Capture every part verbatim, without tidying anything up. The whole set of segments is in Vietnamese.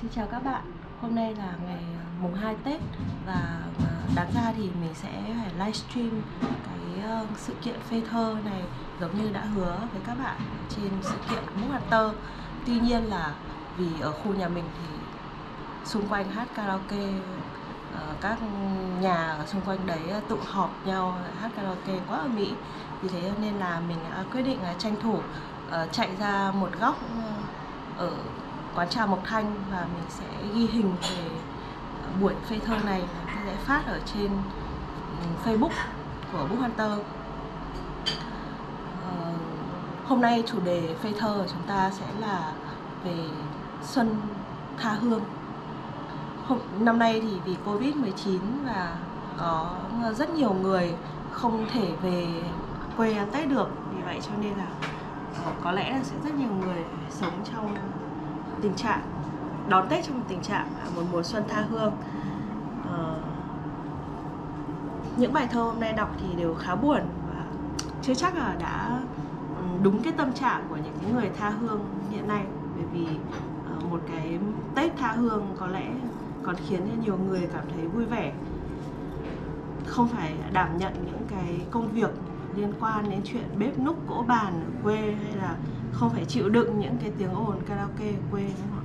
Xin chào các bạn, hôm nay là ngày mùng hai Tết và đáng ra thì mình sẽ phải livestream cái sự kiện phê thơ này giống như đã hứa với các bạn trên sự kiện Book Hunter. Tuy nhiên là vì ở khu nhà mình thì xung quanh hát karaoke, các nhà ở xung quanh đấy tụ họp nhau hát karaoke quá ở Mỹ. Vì thế nên là mình quyết định tranh thủ chạy ra một góc ở quán trà Mộc Thanh và mình sẽ ghi hình về buổi phê thơ này, sẽ phát ở trên Facebook của Book Hunter. Uh, hôm nay chủ đề phê thơ của chúng ta sẽ là về Xuân Tha Hương. Hôm, năm nay thì vì Covid mười chín và có rất nhiều người không thể về quê ăn Tết được, vì vậy cho nên là uh, có lẽ là sẽ rất nhiều người sống trong tình trạng đón Tết trong một tình trạng một mùa xuân tha hương. Uh, những bài thơ hôm nay đọc thì đều khá buồn và chưa chắc là đã đúng cái tâm trạng của những cái người tha hương hiện nay, bởi vì uh, một cái Tết tha hương có lẽ còn khiến cho nhiều người cảm thấy vui vẻ, không phải đảm nhận những cái công việc liên quan đến chuyện bếp núc cỗ bàn ở quê, hay là không phải chịu đựng những cái tiếng ồn karaoke ở quê, đúng không?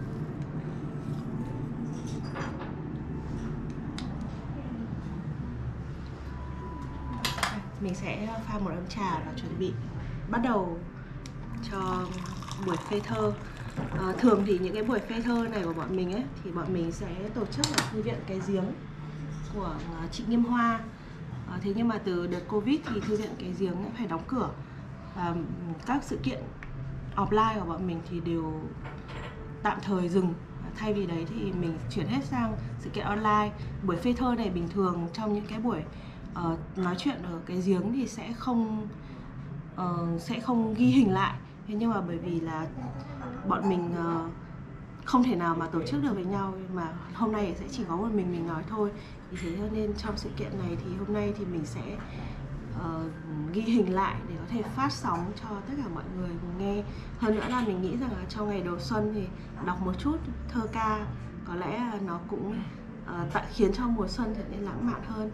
Mình sẽ pha một ấm trà và chuẩn bị bắt đầu cho buổi phê thơ. À, thường thì những cái buổi phê thơ này của bọn mình ấy thì bọn mình sẽ tổ chức ở thư viện Cái Giếng của chị Nghiêm Hoa. À, thế nhưng mà từ đợt Covid thì thư viện Cái Giếng phải đóng cửa và các sự kiện offline của bọn mình thì đều tạm thời dừng. Thay vì đấy thì mình chuyển hết sang sự kiện online. Buổi phê thơ này bình thường trong những cái buổi uh, nói chuyện ở Cái Giếng thì sẽ không uh, sẽ không ghi hình lại. Thế nhưng mà bởi vì là bọn mình uh, không thể nào mà tổ chức được với nhau, mà hôm nay sẽ chỉ có một mình mình nói thôi. Vì thế cho nên trong sự kiện này thì hôm nay thì mình sẽ uh, ghi hình lại để có thể phát sóng cho tất cả mọi người cùng nghe. Hơn nữa là mình nghĩ rằng là trong ngày đầu xuân thì đọc một chút thơ ca có lẽ là nó cũng uh, tạo khiến cho mùa xuân trở nên lãng mạn hơn.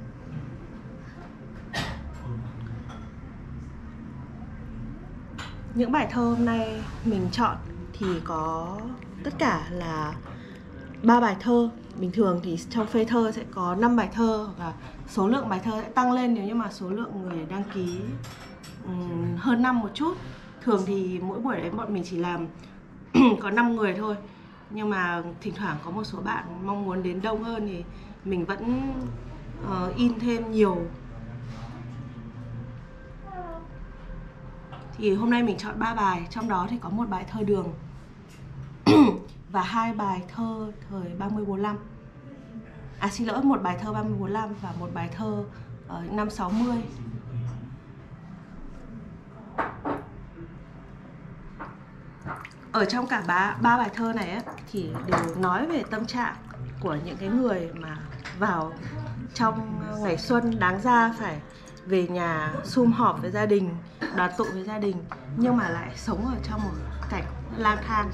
Những bài thơ hôm nay mình chọn thì có tất cả là ba bài thơ. Bình thường thì trong phê thơ sẽ có năm bài thơ và số lượng bài thơ sẽ tăng lên nếu như mà số lượng người đăng ký um, hơn năm một chút. Thường thì mỗi buổi đấy bọn mình chỉ làm có năm người thôi, nhưng mà thỉnh thoảng có một số bạn mong muốn đến đông hơn thì mình vẫn uh, in thêm nhiều. Thì hôm nay mình chọn ba bài, trong đó thì có một bài thơ Đường và hai bài thơ thời ba mươi bốn lăm. À xin lỗi, một bài thơ ba mươi bốn lăm và một bài thơ ở uh, năm sáu mươi. Ở trong cả ba, ba bài thơ này ấy, thì đều nói về tâm trạng của những cái người mà vào trong ngày xuân đáng ra phải về nhà sum họp với gia đình, đoàn tụ với gia đình, nhưng mà lại sống ở trong một cảnh lang thang.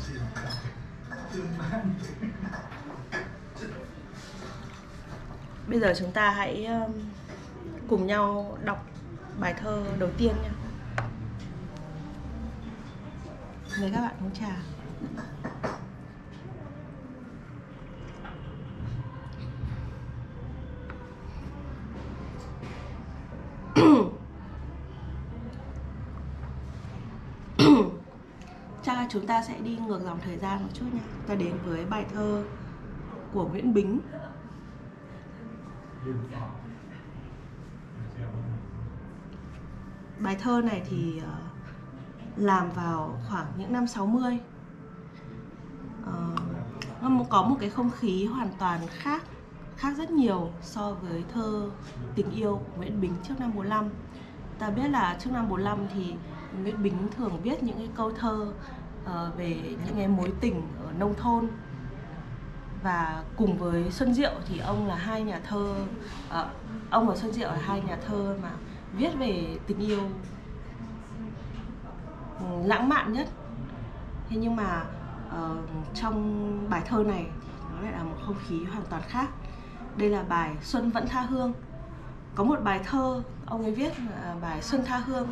Bây giờ chúng ta hãy cùng nhau đọc bài thơ đầu tiên nha. Mời các bạn uống trà. Chắc là chúng ta sẽ đi ngược dòng thời gian một chút nha. Ta đến với bài thơ của Nguyễn Bính. Bài thơ này thì uh, làm vào khoảng những năm sáu mươi. Uh, nó có một cái không khí hoàn toàn khác, khác rất nhiều so với thơ tình yêu của Nguyễn Bính trước năm bốn lăm. Ta biết là trước năm bốn lăm thì Nguyễn Bính thường viết những cái câu thơ uh, về những cái mối tình ở nông thôn. Và cùng với Xuân Diệu thì ông là hai nhà thơ, uh, ông và Xuân Diệu là hai nhà thơ mà viết về tình yêu lãng mạn nhất. Thế nhưng mà uh, trong bài thơ này nó lại là một không khí hoàn toàn khác. Đây là bài Xuân Vẫn Tha Hương. Có một bài thơ ông ấy viết là bài Xuân Tha Hương.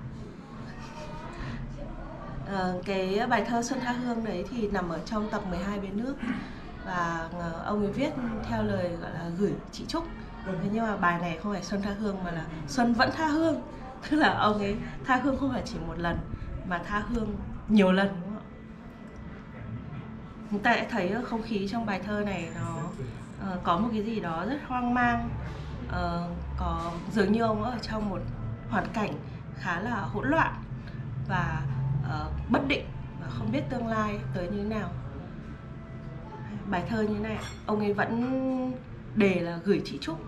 uh, Cái bài thơ Xuân Tha Hương đấy thì nằm ở trong tập mười hai Bến Nước. Và uh, ông ấy viết theo lời gọi là gửi chị Trúc. Thế nhưng mà bài này không phải Xuân Tha Hương mà là Xuân Vẫn Tha Hương. Tức là ông ấy tha hương không phải chỉ một lần mà tha hương nhiều lần, đúng không ạ? Chúng ta sẽ thấy không khí trong bài thơ này nó uh, có một cái gì đó rất hoang mang, uh, có dường như ông ở trong một hoàn cảnh khá là hỗn loạn và uh, bất định và không biết tương lai tới như thế nào. Bài thơ như thế này, ông ấy vẫn đề là gửi chị Trúc.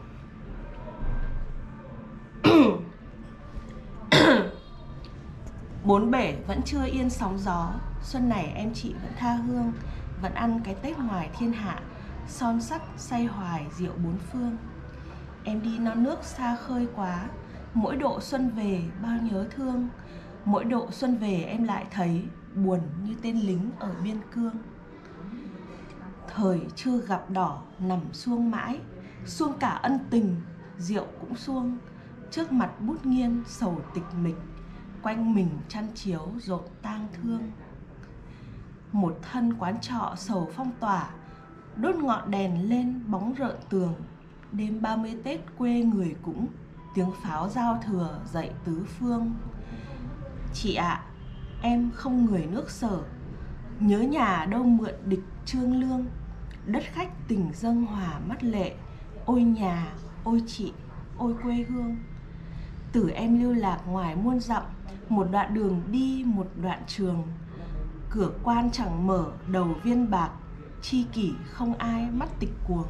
Bốn bể vẫn chưa yên sóng gió, xuân này em chị vẫn tha hương, vẫn ăn cái Tết ngoài thiên hạ, son sắt say hoài rượu bốn phương. Em đi non nước xa khơi quá, mỗi độ xuân về bao nhớ thương, mỗi độ xuân về em lại thấy buồn như tên lính ở biên cương. Thời chưa gặp đỏ nằm xuông mãi, xuông cả ân tình, rượu cũng xuông, trước mặt bút nghiêng sầu tịch mịch, quanh mình chăn chiếu rộn tang thương. Một thân quán trọ sầu phong tỏa, đốt ngọn đèn lên bóng rợn tường. Đêm ba mươi Tết quê người cũng, tiếng pháo giao thừa dậy tứ phương. Chị ạ, à, em không người nước Sở, nhớ nhà đâu mượn địch trương lương. Đất khách tình dâng hòa mắt lệ, ôi nhà, ôi chị, ôi quê hương. Từ em lưu lạc ngoài muôn dặm, một đoạn đường đi một đoạn trường. Cửa quan chẳng mở đầu viên bạc, chi kỷ không ai mắt tịch cuồng.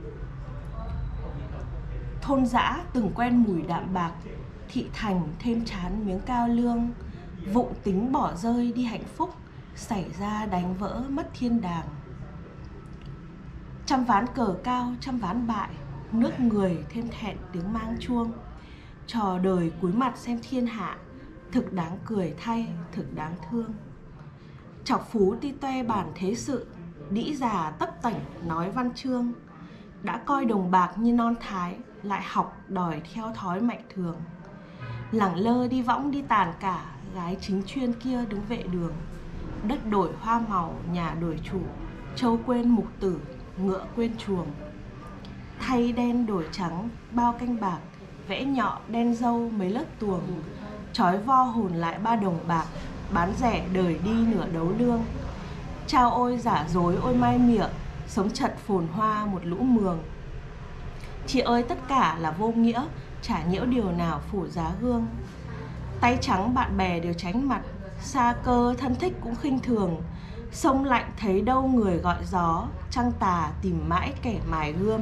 Thôn dã từng quen mùi đạm bạc, thị thành thêm chán miếng cao lương. Vụng tính bỏ rơi đi hạnh phúc, xảy ra đánh vỡ mất thiên đàng. Trăm ván cờ cao trăm ván bại, nước người thêm thẹn tiếng mang chuông. Trò đời cúi mặt xem thiên hạ, thực đáng cười thay, thực đáng thương. Chọc phú ti toe bản thế sự, đĩ già tấp tảnh nói văn chương. Đã coi đồng bạc như non thái, lại học đòi theo thói mạnh thường. Lẳng lơ đi võng đi tàn cả, gái chính chuyên kia đứng vệ đường. Đất đổi hoa màu, nhà đổi chủ, trâu quên mục tử, ngựa quên chuồng. Thay đen đổi trắng, bao canh bạc, vẽ nhọ đen dâu mấy lớp tuồng. Trói vo hồn lại ba đồng bạc, bán rẻ đời đi nửa đấu lương. Trao ôi giả dối ôi mai mịa, sống chật phồn hoa một lũ mường. Chị ơi tất cả là vô nghĩa, chả nhiễu điều nào phủ giá gương. Tay trắng bạn bè đều tránh mặt, xa cơ thân thích cũng khinh thường. Sông lạnh thấy đâu người gọi gió, trăng tà tìm mãi kẻ mài gươm.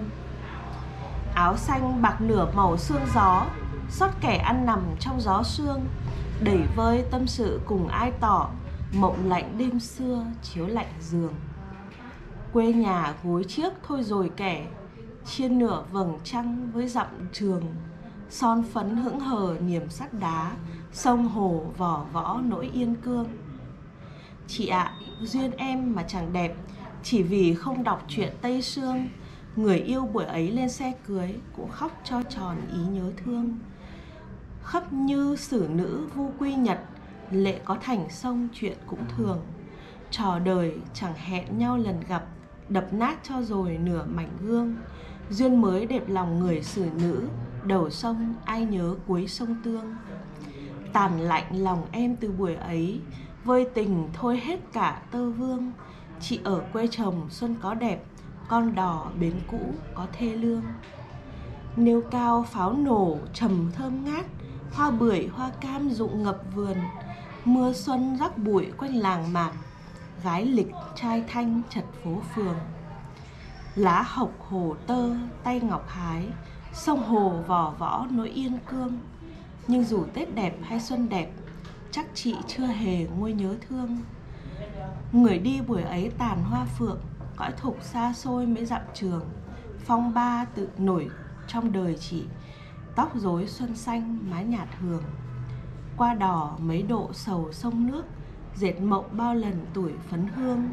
Áo xanh bạc nửa màu sương gió, xót kẻ ăn nằm trong gió sương. Đẩy vơi tâm sự cùng ai tỏ, mộng lạnh đêm xưa chiếu lạnh giường. Quê nhà gối chiếc thôi rồi kẻ, chiên nửa vầng trăng với dặm trường. Son phấn hững hờ niềm sắt đá, sông hồ vỏ võ nỗi yên cương. Chị ạ, à, duyên em mà chẳng đẹp, chỉ vì không đọc truyện Tây Sương. Người yêu buổi ấy lên xe cưới, cũng khóc cho tròn ý nhớ thương. Khắp như sử nữ vu quy nhật, lệ có thành sông chuyện cũng thường. Trò đời chẳng hẹn nhau lần gặp, đập nát cho rồi nửa mảnh gương. Duyên mới đẹp lòng người xử nữ, đầu sông ai nhớ cuối sông Tương. Tàn lạnh lòng em từ buổi ấy, vơi tình thôi hết cả tơ vương. Chị ở quê chồng xuân có đẹp, con đò bến cũ có thê lương. Nêu cao pháo nổ trầm thơm ngát, hoa bưởi hoa cam rụng ngập vườn. Mưa xuân rắc bụi quanh làng mạc, gái lịch trai thanh chật phố phường. Lá hộc hồ tơ tay ngọc hái, sông hồ vỏ võ nỗi yên cương. Nhưng dù Tết đẹp hay xuân đẹp, chắc chị chưa hề nguôi nhớ thương. Người đi buổi ấy tàn hoa phượng, cõi thục xa xôi mấy dặm trường. Phong ba tự nổi trong đời chị, tóc rối xuân xanh mái nhạt hường. Qua đò mấy độ sầu sông nước, dệt mộng bao lần tuổi phấn hương.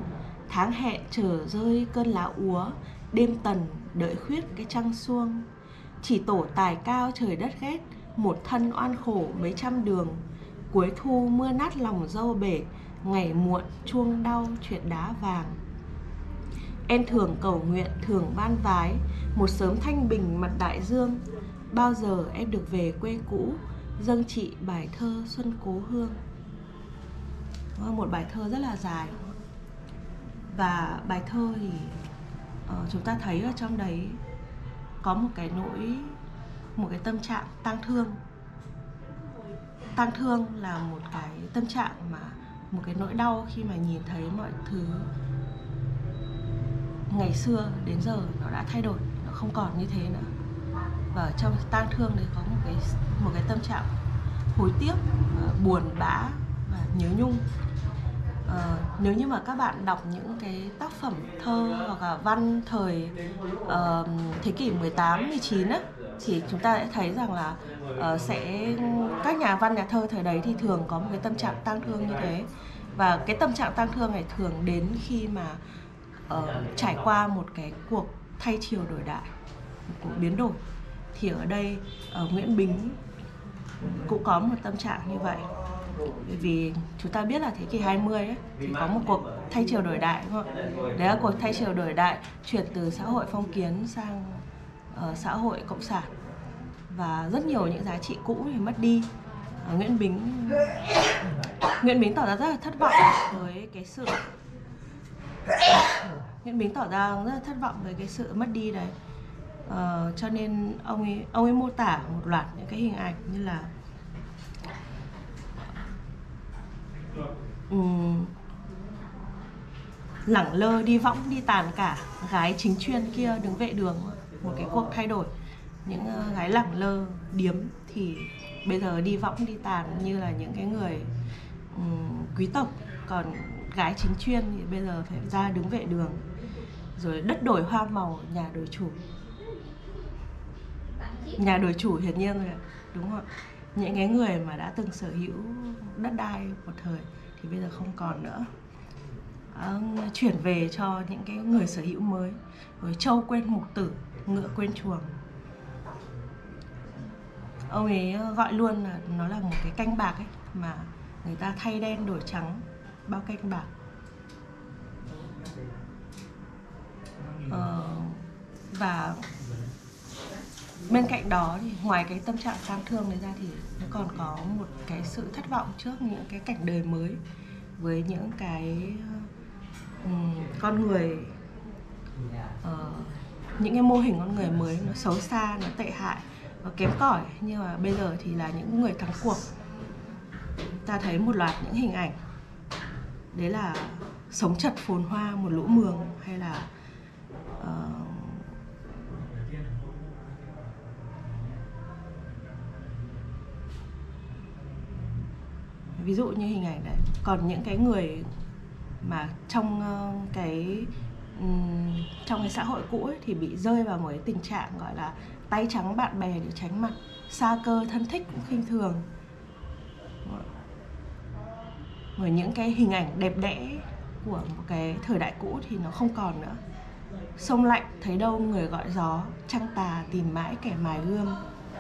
tháng hẹn chờ rơi cơn lá úa, đêm tần đợi khuyết cái trăng xuông. Chỉ tổ tài cao trời đất ghét, một thân oan khổ mấy trăm đường. Cuối thu mưa nát lòng dâu bể, ngày muộn chuông đau chuyện đá vàng. Em thường cầu nguyện thường van vái, một sớm thanh bình mặt đại dương. Bao giờ em được về quê cũ, dâng chị bài thơ Xuân Cố Hương. Một bài thơ rất là dài. Và bài thơ thì uh, chúng ta thấy ở trong đấy có một cái nỗi, một cái tâm trạng tang thương. Tang thương là một cái tâm trạng mà, một cái nỗi đau khi mà nhìn thấy mọi thứ ngày xưa đến giờ nó đã thay đổi, nó không còn như thế nữa. Và ở trong tang thương đấy có một cái, một cái tâm trạng hối tiếc, buồn bã và nhớ nhung. Uh, nếu như mà các bạn đọc những cái tác phẩm thơ hoặc là văn thời uh, thế kỷ mười tám, mười chín á, thì chúng ta sẽ thấy rằng là uh, sẽ các nhà văn nhà thơ thời đấy thì thường có một cái tâm trạng tang thương như thế. Và cái tâm trạng tang thương này thường đến khi mà uh, trải qua một cái cuộc thay chiều đổi đại, một cuộc biến đổi. Thì ở đây uh, Nguyễn Bính cũng có một tâm trạng như vậy. Bởi vì chúng ta biết là thế kỷ hai mươi ấy, thì có một cuộc thay chiều đổi đại, đúng không? Đấy là cuộc thay chiều đổi đại chuyển từ xã hội phong kiến sang uh, xã hội cộng sản. Và rất nhiều những giá trị cũ thì mất đi. uh, Nguyễn Bính Nguyễn Bính tỏ ra rất là thất vọng với cái sự Nguyễn Bính tỏ ra rất là thất vọng với cái sự mất đi đấy. uh, Cho nên ông ấy, ông ấy mô tả một loạt những cái hình ảnh như là Um, lẳng lơ đi võng đi tàn cả, gái chính chuyên kia đứng vệ đường. Một cái cuộc thay đổi. Những uh, gái lẳng lơ điếm thì bây giờ đi võng đi tàn như là những cái người um, quý tộc. Còn gái chính chuyên thì bây giờ phải ra đứng vệ đường. Rồi đất đổi hoa màu, nhà đổi chủ. Nhà đổi chủ hiển nhiên rồi, đúng không? Những cái người mà đã từng sở hữu đất đai một thời thì bây giờ không còn nữa. À, chuyển về cho những cái người sở hữu mới. Rồi trâu quên mục tử, ngựa quên chuồng. Ông ấy gọi luôn là nó là một cái canh bạc ấy, mà người ta thay đen đổi trắng bao canh bạc. Ờ, và bên cạnh đó thì ngoài cái tâm trạng tang thương này ra thì nó còn có một cái sự thất vọng trước những cái cảnh đời mới, với những cái um, con người, uh, những cái mô hình con người mới nó xấu xa, nó tệ hại và kém cỏi. Nhưng mà bây giờ thì là những người thắng cuộc. Ta thấy một loạt những hình ảnh, đấy là sống chật phồn hoa một lũ mường, hay là uh, ví dụ như hình ảnh đấy. Còn những cái người mà trong uh, cái um, trong cái xã hội cũ ấy, thì bị rơi vào một cái tình trạng gọi là tay trắng bạn bè để tránh mặt, xa cơ thân thích cũng khinh thường. Rồi những cái hình ảnh đẹp đẽ của một cái thời đại cũ thì nó không còn nữa. Sông lạnh thấy đâu người gọi gió, trăng tà tìm mãi kẻ mài gươm.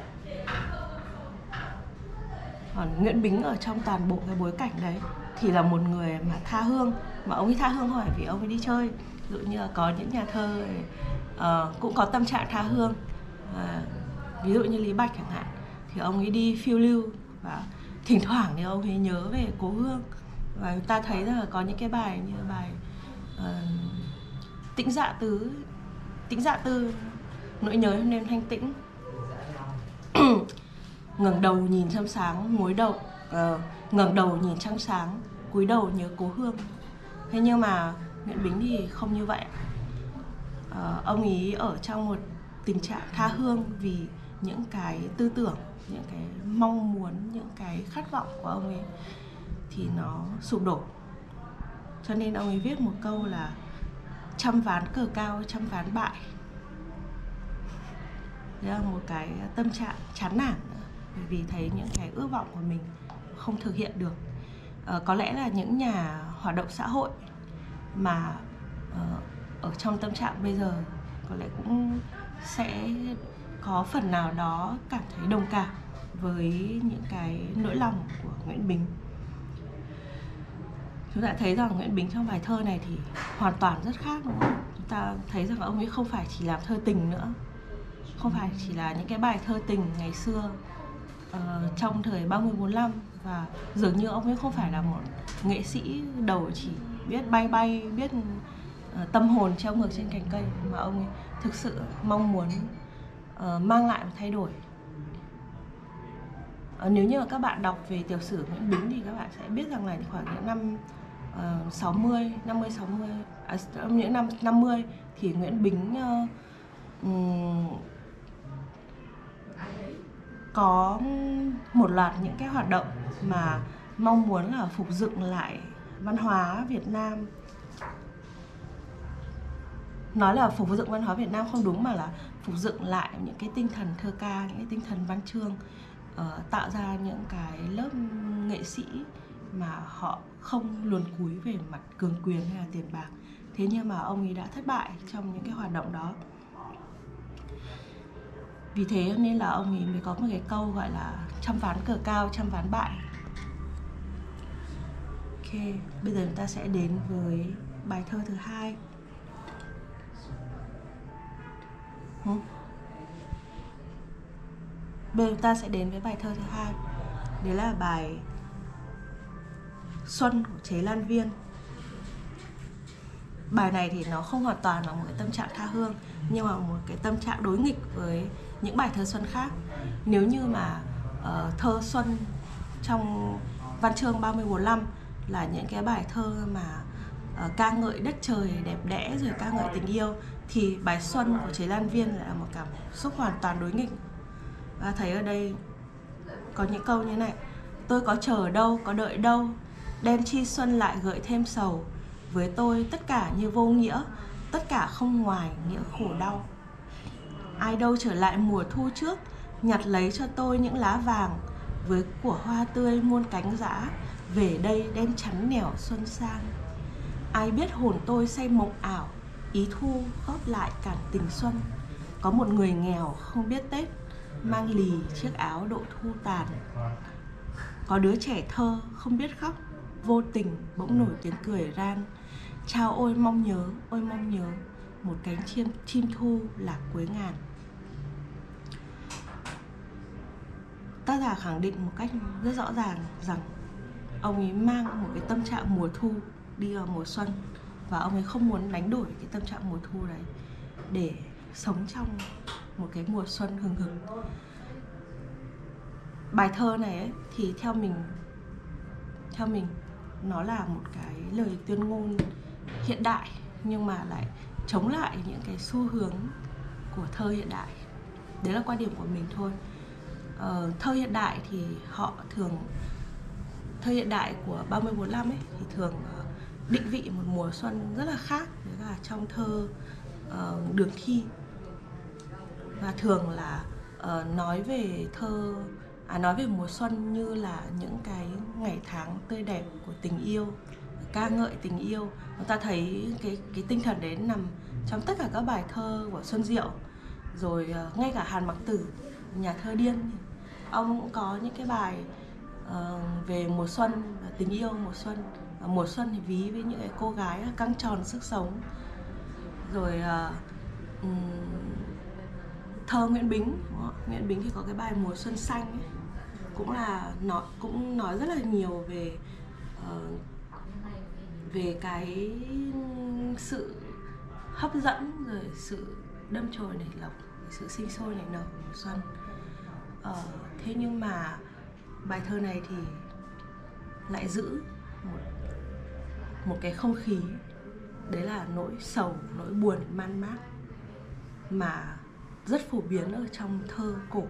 Còn Nguyễn Bính ở trong toàn bộ cái bối cảnh đấy thì là một người mà tha hương. Mà ông ấy tha hương hỏi vì ông ấy đi chơi. Ví dụ như là có những nhà thơ uh, cũng có tâm trạng tha hương, uh, ví dụ như Lý Bạch chẳng hạn, thì ông ấy đi phiêu lưu và thỉnh thoảng thì ông ấy nhớ về cố hương. Và ta thấy là có những cái bài như bài uh, Tĩnh Dạ Tứ, Tĩnh Dạ Tư, nỗi nhớ trong đêm thanh tĩnh. Ngẩng đầu nhìn trăng sáng, gối đầu uh, ngẩng đầu nhìn trăng sáng, cúi đầu nhớ cố hương. Thế nhưng mà Nguyễn Bính thì không như vậy. Uh, ông ấy ở trong một tình trạng tha hương vì những cái tư tưởng, những cái mong muốn, những cái khát vọng của ông ấy thì nó sụp đổ. Cho nên ông ấy viết một câu là trăm ván cờ cao, trăm ván bại. Đấy là một cái tâm trạng chán nản, bởi vì thấy những cái ước vọng của mình không thực hiện được. À, có lẽ là những nhà hoạt động xã hội mà uh, ở trong tâm trạng bây giờ có lẽ cũng sẽ có phần nào đó cảm thấy đồng cảm với những cái nỗi lòng của Nguyễn Bính. Chúng ta thấy rằng Nguyễn Bính trong bài thơ này thì hoàn toàn rất khác, đúng không? Chúng ta thấy rằng ông ấy không phải chỉ làm thơ tình nữa, không phải chỉ là những cái bài thơ tình ngày xưa uh, trong thời ba mươi bốn lăm, và dường như ông ấy không phải là một nghệ sĩ đầu chỉ biết bay bay, biết uh, tâm hồn treo ngược trên cành cây, mà ông ấy thực sự mong muốn uh, mang lại một thay đổi. Uh, nếu như mà các bạn đọc về tiểu sử Nguyễn Bính thì các bạn sẽ biết rằng là khoảng những năm uh, sáu mươi, năm mươi, sáu mươi, à, những năm năm mươi thì Nguyễn Bính uh, um, có một loạt những cái hoạt động mà mong muốn là phục dựng lại văn hóa Việt Nam. Nói là phục dựng văn hóa Việt Nam không đúng, mà là phục dựng lại những cái tinh thần thơ ca, những cái tinh thần văn chương, uh, tạo ra những cái lớp nghệ sĩ mà họ không luồn cúi về mặt cường quyền hay là tiền bạc. Thế nhưng mà ông ấy đã thất bại trong những cái hoạt động đó. Vì thế nên là ông ấy mới có một cái câu gọi là trăm ván cờ cao, trăm ván bại. Ok, bây giờ chúng ta sẽ đến với bài thơ thứ hai. Ừ. Bây giờ chúng ta sẽ đến với bài thơ thứ hai. Đấy là bài Xuân của Chế Lan Viên. Bài này thì nó không hoàn toàn là một cái tâm trạng tha hương, nhưng mà một cái tâm trạng đối nghịch với những bài thơ xuân khác. Nếu như mà uh, thơ xuân trong văn chương ba mươi bốn lăm là những cái bài thơ mà uh, ca ngợi đất trời đẹp đẽ rồi ca ngợi tình yêu, thì bài Xuân của Chế Lan Viên là một cảm xúc hoàn toàn đối nghịch. Và thấy ở đây có những câu như này: tôi có chờ đâu, có đợi đâu, đem chi xuân lại gợi thêm sầu. Với tôi tất cả như vô nghĩa, tất cả không ngoài nghĩa khổ đau. Ai đâu trở lại mùa thu trước, nhặt lấy cho tôi những lá vàng. Với của hoa tươi muôn cánh giã, về đây đem chắn nẻo xuân sang. Ai biết hồn tôi say mộng ảo, ý thu góp lại cản tình xuân. Có một người nghèo không biết Tết, mang lì chiếc áo độ thu tàn. Có đứa trẻ thơ không biết khóc, vô tình bỗng nổi tiếng cười ran. Chao ôi mong nhớ, ôi mong nhớ, một cánh chim, chim thu lạc cuối ngàn. Tác giả khẳng định một cách rất rõ ràng rằng ông ấy mang một cái tâm trạng mùa thu đi vào mùa xuân, và ông ấy không muốn đánh đổi cái tâm trạng mùa thu đấy để sống trong một cái mùa xuân hừng hực. Bài thơ này ấy, thì theo mình theo mình nó là một cái lời tuyên ngôn hiện đại, nhưng mà lại chống lại những cái xu hướng của thơ hiện đại. Đấy là quan điểm của mình thôi. Ờ, thơ hiện đại thì họ thường thơ hiện đại của ba mươi bốn lăm ấy thì thường uh, định vị một mùa xuân rất là khác với cả trong thơ uh, Đường Thi, và thường là uh, nói về thơ à, nói về mùa xuân như là những cái ngày tháng tươi đẹp của tình yêu, ca ngợi tình yêu. Chúng ta thấy cái cái tinh thần đấy nằm trong tất cả các bài thơ của Xuân Diệu, rồi uh, ngay cả Hàn Mặc Tử, nhà thơ điên, ông cũng có những cái bài uh, về mùa xuân và tình yêu mùa xuân. uh, mùa xuân thì ví với những cái cô gái căng tròn sức sống. Rồi uh, um, thơ Nguyễn Bính, Nguyễn Bính thì có cái bài Mùa Xuân Xanh ấy, cũng là nó cũng nói rất là nhiều về uh, về cái sự hấp dẫn, rồi sự đâm chồi nảy lộc, sự sinh sôi nảy nở của mùa xuân. Uh, thế nhưng mà bài thơ này thì lại giữ một một cái không khí, đấy là nỗi sầu, nỗi buồn man mác mà rất phổ biến ở trong thơ cổ.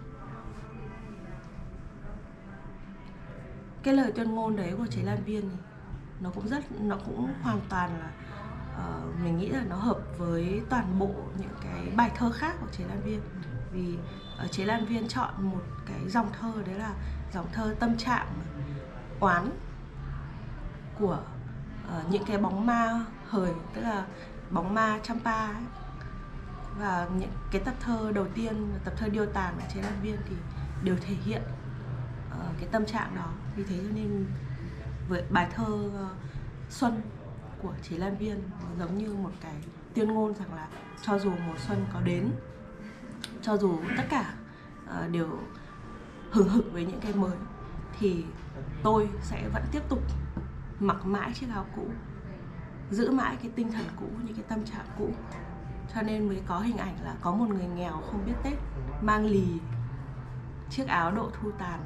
Cái lời tuyên ngôn đấy của Chế Lan Viên thì nó cũng rất nó cũng hoàn toàn là uh, mình nghĩ là nó hợp với toàn bộ những cái bài thơ khác của Chế Lan Viên. Vì uh, Chế Lan Viên chọn một cái dòng thơ, đấy là dòng thơ tâm trạng oán của uh, những cái bóng ma hời, tức là bóng ma Champa ấy. Và những cái tập thơ đầu tiên, tập thơ Điêu Tàn ở Chế Lan Viên thì đều thể hiện uh, cái tâm trạng đó. Vì thế cho nên với bài thơ uh, Xuân của Chế Lan Viên giống như một cái tuyên ngôn rằng là cho dù mùa xuân có đến, cho dù tất cả uh, đều hừng hực với những cái mới, thì tôi sẽ vẫn tiếp tục mặc mãi chiếc áo cũ, giữ mãi cái tinh thần cũ, những cái tâm trạng cũ. Cho nên mới có hình ảnh là có một người nghèo không biết Tết, mang lì chiếc áo độ thu tàn.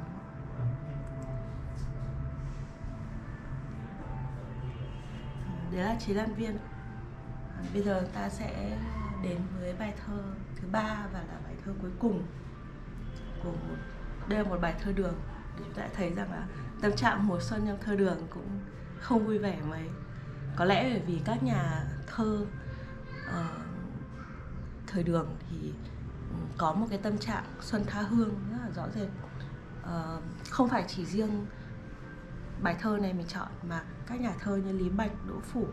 Đấy là Chế Lan Viên. Bây giờ ta sẽ đến với bài thơ thứ ba và là bài thơ cuối cùng của một, đây là một bài thơ đường. Để chúng ta thấy rằng là tâm trạng mùa xuân trong thơ đường cũng không vui vẻ mấy. Có lẽ bởi vì các nhà thơ uh, thời đường thì có một cái tâm trạng xuân tha hương rất là rõ rệt. Uh, không phải chỉ riêng bài thơ này mình chọn, mà các nhà thơ như Lý Bạch, Đỗ Phủ,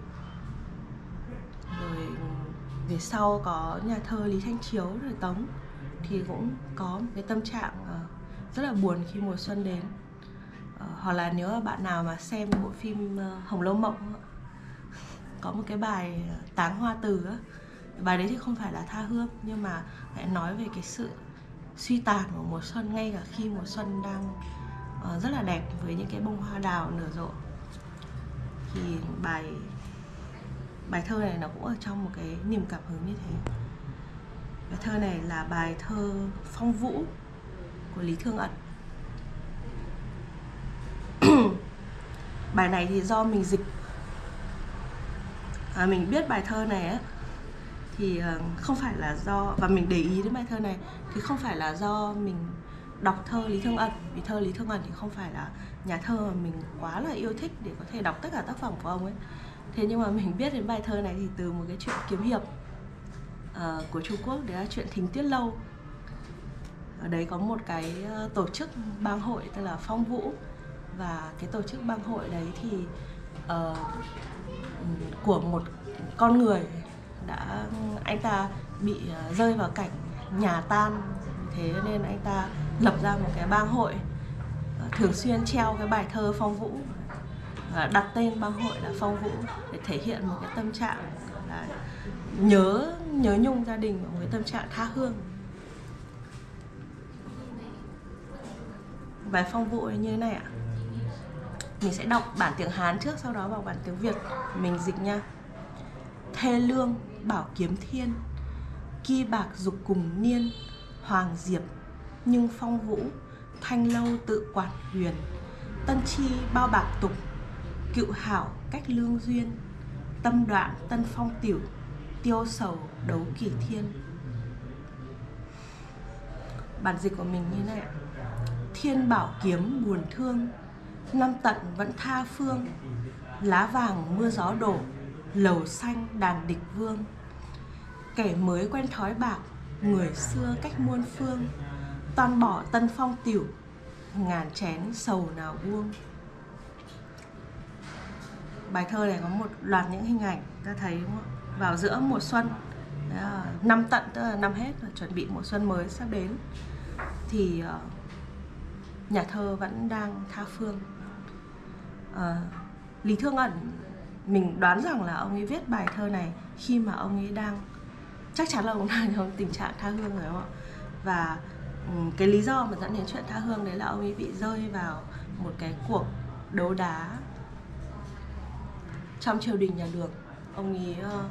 rồi về sau có nhà thơ Lý Thanh Chiếu rồi Tống thì cũng có một cái tâm trạng uh, rất là buồn khi mùa xuân đến. Uh, hoặc là nếu mà bạn nào mà xem bộ phim uh, Hồng Lâu Mộng, có một cái bài Táng Hoa Từ á, bài đấy thì không phải là tha hương, nhưng mà lại nói về cái sự suy tàn của mùa xuân ngay cả khi mùa xuân đang uh, rất là đẹp với những cái bông hoa đào nở rộ. Thì bài bài thơ này nó cũng ở trong một cái niềm cảm hứng như thế. Bài thơ này là bài thơ Phong Vũ của Lý Thương Ẩn. Bài này thì do mình dịch, à, mình biết bài thơ này á, thì không phải là do, và mình để ý đến bài thơ này thì không phải là do mình đọc thơ Lý Thương Ẩn, vì thơ Lý Thương Ẩn thì không phải là nhà thơ mà mình quá là yêu thích để có thể đọc tất cả tác phẩm của ông ấy. Thế nhưng mà mình biết đến bài thơ này thì từ một cái chuyện kiếm hiệp uh, của Trung Quốc, đấy là chuyện Thính Tiết Lâu. Ở đấy có một cái uh, tổ chức bang hội tên là Phong Vũ, và cái tổ chức bang hội đấy thì uh, của một con người đã, anh ta bị uh, rơi vào cảnh nhà tan, thế nên anh ta lập ra một cái bang hội, uh, thường xuyên treo cái bài thơ Phong Vũ, uh, đặt tên bang hội là Phong Vũ để thể hiện một cái tâm trạng là nhớ nhớ nhung gia đình, một cái tâm trạng tha hương. Bài Phong Vũ như thế này ạ. Mình sẽ đọc bản tiếng Hán trước, sau đó vào bản tiếng Việt mình dịch nha. Thê lương bảo kiếm thiên, ki bạc dục cùng niên, hoàng diệp nhưng phong vũ, thanh lâu tự quản huyền, tân chi bao bạc tục, cựu hảo cách lương duyên, tâm đoạn tân phong tiểu, tiêu sầu đấu kỷ thiên. Bản dịch của mình như này: thiên bảo kiếm buồn thương, năm tận vẫn tha phương, lá vàng mưa gió đổ, lầu xanh đàn địch vương. Kẻ mới quen thói bạc, người xưa cách muôn phương, toàn bỏ tân phong tiểu, ngàn chén sầu nào buông. Bài thơ này có một loạt những hình ảnh ta thấy đúng không? Vào giữa mùa xuân, năm tận tức là năm hết, chuẩn bị mùa xuân mới sắp đến, thì uh, nhà thơ vẫn đang tha phương. uh, Lý Thương Ẩn, mình đoán rằng là ông ấy viết bài thơ này khi mà ông ấy đang, chắc chắn là ông đang trong tình trạng tha hương rồi đúng không ạ? Và um, cái lý do mà dẫn đến chuyện tha hương đấy là ông ấy bị rơi vào một cái cuộc đấu đá trong triều đình nhà Đường. Ông ấy uh,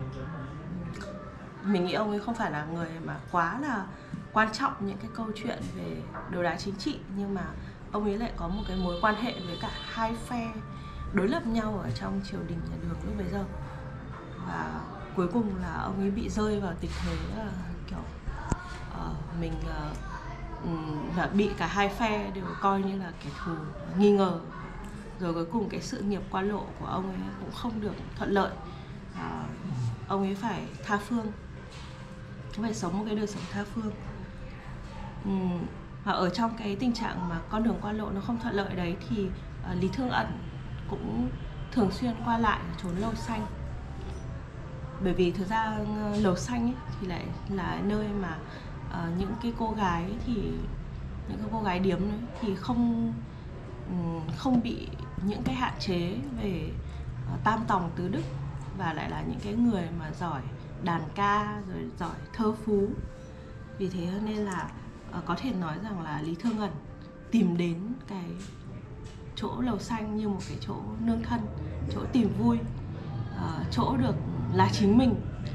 mình nghĩ ông ấy không phải là người mà quá là quan trọng những cái câu chuyện về đấu đá chính trị, nhưng mà ông ấy lại có một cái mối quan hệ với cả hai phe đối lập nhau ở trong triều đình nhà Đường lúc bấy giờ. Và cuối cùng là ông ấy bị rơi vào tình thế uh, kiểu uh, mình uh, bị cả hai phe đều coi như là kẻ thù, nghi ngờ. Rồi cuối cùng cái sự nghiệp quan lộ của ông ấy cũng không được thuận lợi. uh, Ông ấy phải tha phương, phải sống một cái đời sống tha phương. uhm, Và ở trong cái tình trạng mà con đường quan lộ nó không thuận lợi đấy thì uh, Lý Thương Ẩn cũng thường xuyên qua lại ở chốn lâu xanh Bởi vì thực ra Lầu Xanh ấy, thì lại là nơi mà uh, những cái cô gái thì những cái cô gái điếm ấy, thì không um, không bị những cái hạn chế về uh, tam tòng tứ đức, và lại là những cái người mà giỏi đàn ca rồi giỏi thơ phú. Vì thế nên là uh, có thể nói rằng là Lý Thương Ẩn tìm đến cái chỗ Lầu Xanh như một cái chỗ nương thân, chỗ tìm vui, uh, chỗ được là chính mình.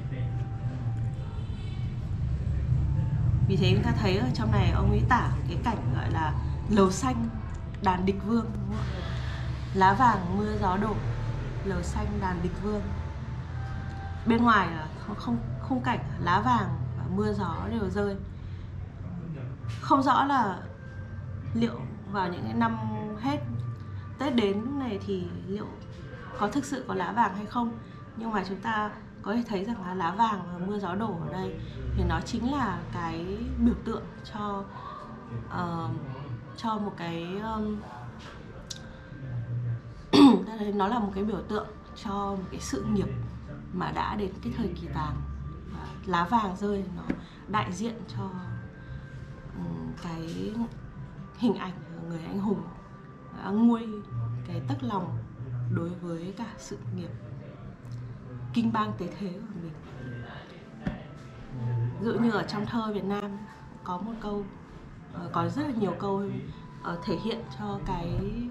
Vì thế chúng ta thấy ở trong này ông ấy tả cái cảnh gọi là lầu xanh đàn địch vương, đúng không? Lá vàng mưa gió đổ, lầu xanh đàn địch vương. Bên ngoài là không khung cảnh lá vàng và mưa gió đều rơi. Không rõ là liệu vào những cái năm hết Tết đến lúc này thì liệu có thực sự có lá vàng hay không, nhưng mà chúng ta có thể thấy rằng là lá vàng và mưa gió đổ ở đây thì nó chính là cái biểu tượng cho uh, cho một cái um, nó là một cái biểu tượng cho một cái sự nghiệp mà đã đến cái thời kỳ vàng. Và lá vàng rơi nó đại diện cho um, cái hình ảnh người anh hùng đã nguôi cái tấc lòng đối với cả sự nghiệp kinh bang tế thế của mình. Ví dụ như ở trong thơ Việt Nam có một câu, có rất là nhiều câu thể hiện cho cái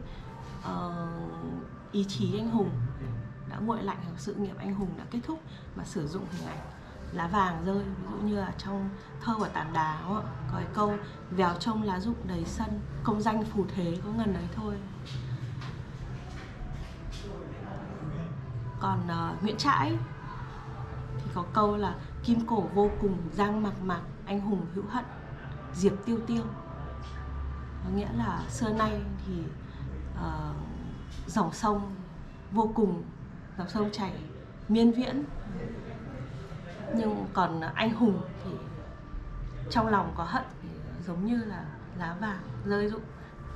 uh, ý chí anh hùng đã nguội lạnh, sự nghiệp anh hùng đã kết thúc, mà sử dụng hình ảnh lá vàng rơi. Ví dụ như là trong thơ của Tản Đà có cái câu vèo trông lá rụng đầy sân, công danh phù thế có ngần ấy thôi. Còn uh, Nguyễn Trãi thì có câu là kim cổ vô cùng giang mạc mạc, anh hùng hữu hận diệp tiêu tiêu. Có nghĩa là xưa nay thì uh, dòng sông vô cùng, dòng sông chảy miên viễn, nhưng còn anh hùng thì trong lòng có hận thì giống như là lá vàng rơi rụng.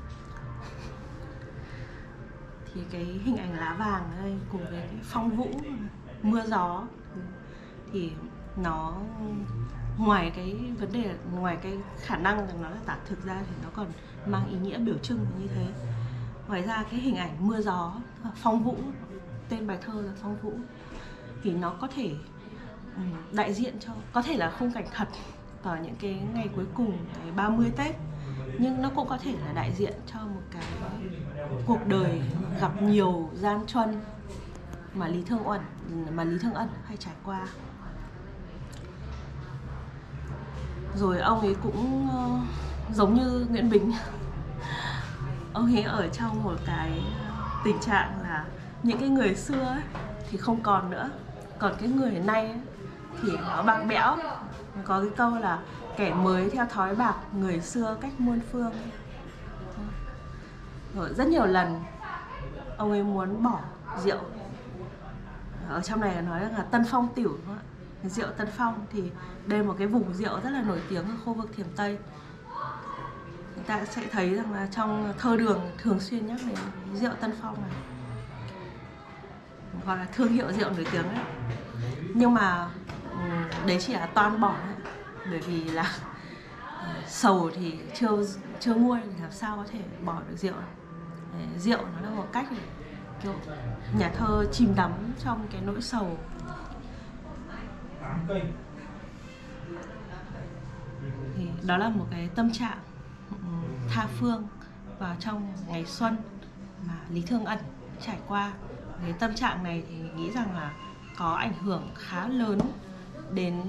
Thì cái hình ảnh lá vàng ở đây cùng với cái phong vũ mưa gió thì nó ngoài cái vấn đề, ngoài cái khả năng rằng nó là tả thực ra thì nó còn mang ý nghĩa biểu trưng như thế. Ngoài ra cái hình ảnh mưa gió, phong vũ, tên bài thơ là phong vũ, thì nó có thể đại diện cho, có thể là khung cảnh thật vào những cái ngày cuối cùng, ngày ba mươi Tết, nhưng nó cũng có thể là đại diện cho một cái cuộc đời gặp nhiều gian truân mà Lý Thương Ẩn mà Lý Thương Ẩn hay trải qua. Rồi ông ấy cũng uh, giống như Nguyễn Bính, ông ấy ở trong một cái tình trạng là những cái người xưa ấy, thì không còn nữa, còn cái người nay ấy, thì nó bạc bẽo. Có cái câu là kẻ mới theo thói bạc, người xưa cách muôn phương. Rồi rất nhiều lần ông ấy muốn bỏ rượu. Ở trong này nói là Tân Phong Tiểu, rượu Tân Phong thì đây là một cái vùng rượu rất là nổi tiếng ở khu vực Thiểm Tây. Chúng ta sẽ thấy rằng là trong thơ Đường thường xuyên nhắc đến rượu Tân Phong này, gọi là thương hiệu rượu nổi tiếng đấy. Nhưng mà đấy chỉ là toan bỏ đấy. Bởi vì là sầu thì chưa chưa nguôi thì làm sao có thể bỏ được rượu. Rượu nó là một cách để kiểu nhà thơ chìm đắm trong cái nỗi sầu. Thì đó là một cái tâm trạng tha phương vào trong ngày xuân mà Lý Thương Ẩn trải qua. Cái tâm trạng này thì mình nghĩ rằng là có ảnh hưởng khá lớn đến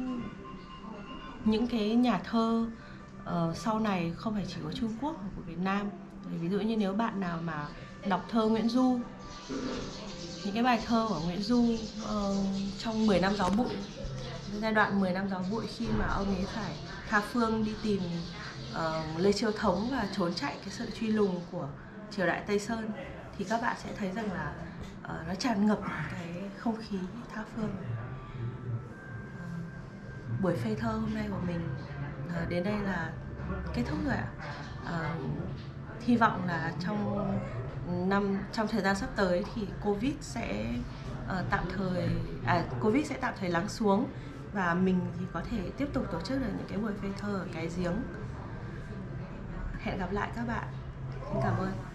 những cái nhà thơ uh, sau này, không phải chỉ có Trung Quốc mà của Việt Nam. Ví dụ như nếu bạn nào mà đọc thơ Nguyễn Du, những cái bài thơ của Nguyễn Du uh, trong mười năm gió bụi, giai đoạn mười năm gió bụi, khi mà ông ấy phải tha phương đi tìm uh, Lê Chiêu Thống và trốn chạy cái sự truy lùng của triều đại Tây Sơn, thì các bạn sẽ thấy rằng là uh, nó tràn ngập cái không khí tha phương. Uh, buổi phê thơ hôm nay của mình uh, đến đây là kết thúc rồi ạ. Uh, hy vọng là trong năm trong thời gian sắp tới thì Covid sẽ uh, tạm thời à, Covid sẽ tạm thời lắng xuống và mình thì có thể tiếp tục tổ chức được những cái buổi phê thơ ở cái giếng. Hẹn gặp lại các bạn. Xin cảm ơn.